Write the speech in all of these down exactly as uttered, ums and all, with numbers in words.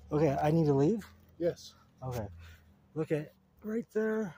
Okay, I need to leave? Yes. Okay. Look at right there.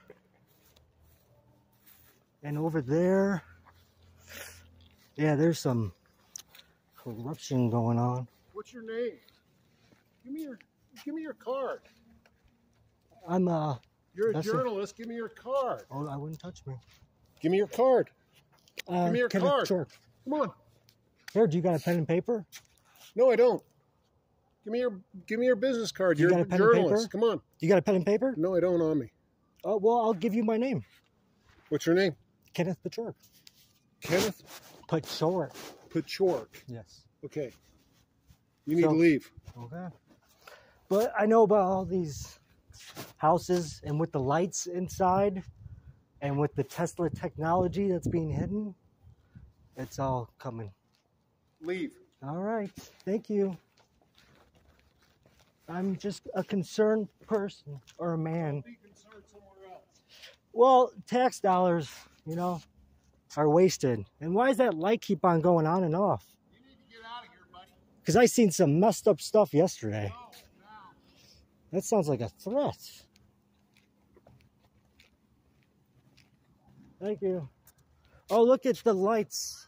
And over there. Yeah, there's some corruption going on. What's your name? Give me your give me your card. I'm uh You're a That's a- journalist. Give me your card. oh, I wouldn't touch me. Give me your card. Uh, Give me your Kenneth card. Chork. Come on. Here, do you got a pen and paper? No, I don't. Give me your give me your business card. You You're got a a pen and journalist. paper? Come on. You got a pen and paper? No, I don't on me. Oh, well, I'll give you my name. What's your name? Kenneth Pachork. Kenneth Pachork. Pachork. Yes. Okay. You need So- to leave. Okay. But I know about all these houses and with the lights inside and with the Tesla technology that's being hidden, it's all coming. Leave. All right. Thank you. I'm just a concerned person or a man. Be concerned somewhere else. Well, tax dollars, you know, are wasted. And why does that light keep on going on and off? You need to get out of here, buddy. Because I seen some messed up stuff yesterday. No, now. That sounds like a threat. Thank you. Oh, look at the lights.